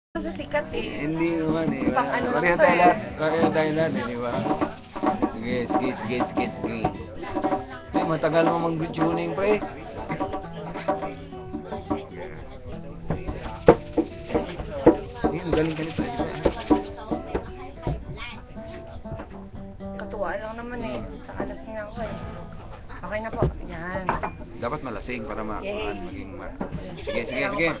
Kasi sikat eh. Hindi naman eh. Pang ano Pareho to eh. tayo lahat eh, di ba? Sige. Ay, matagal mo mag-tuning pre. Ayun, galing ka nito. Katuwa lang naman eh. Sa alas niya ako eh. Okay na po. Yan. Dapat malasing para Yay. maging Sige.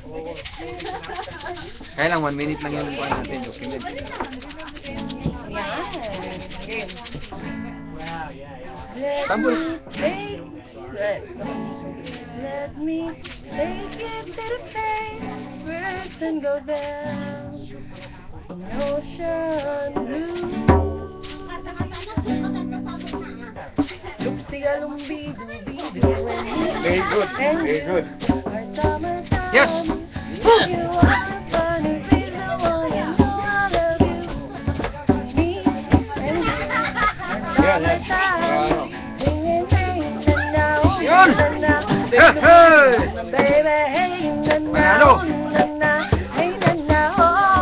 Kaya lang, 1 minute lang yung buwan natin, document. Yan. Okay. Tambol. Let me take it to the face, first and go down in ocean blue. Lumbi, Very good. Our summertime. Yes. You are funny, she's the one and I love you. Me and you. Our summertime. Singing, and now, Yun. and now. Hey. Baby, hey, and Manalo. now, and now, hey, and now.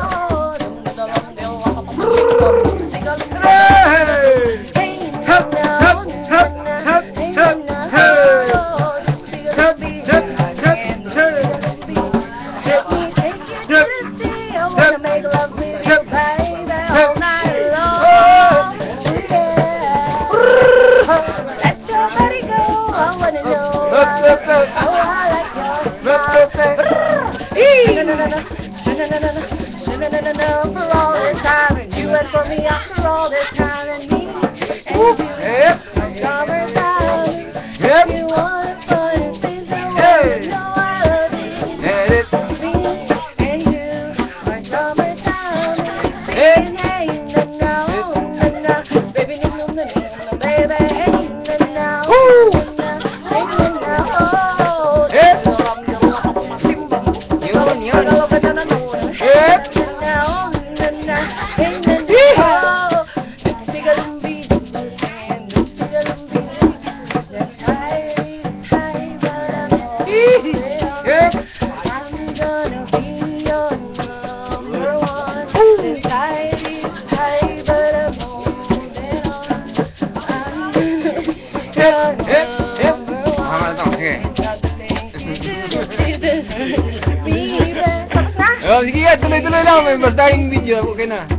For all this time, and you and for me after all this time, and me and you, summertime. You want fun and things that want to know I love you. Me and you, our summertime. Singing, hey, na-na, na-na, baby, na-na, baby, hey, na-na, na-na, hey, na-na, Oh, sige, tuloy lang. May mas daing video. Okay na.